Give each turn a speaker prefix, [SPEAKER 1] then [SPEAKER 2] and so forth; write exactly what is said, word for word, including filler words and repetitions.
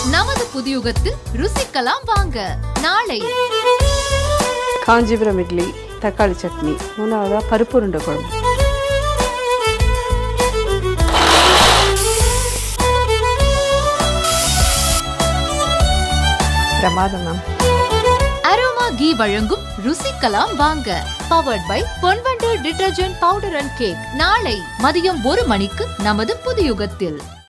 [SPEAKER 1] நமது புதுயுகத்தில் ருசிக்கலாம் வாங்க. நாளை
[SPEAKER 2] காஞ்சிபுரம் இட்லி, தக்காளி சட்னி, மூணாவதா பருப்பு உருண்டை குழம்பு. பிரமாதம் மேம்.
[SPEAKER 1] அரோமா கீ வழங்கும் ருசிக்கலாம் வாங்க. Powered by Ponvandu detergent powder and cake. நாளை மதியம் ஒரு மணிக்கு நமது புதுயுகத்தில்.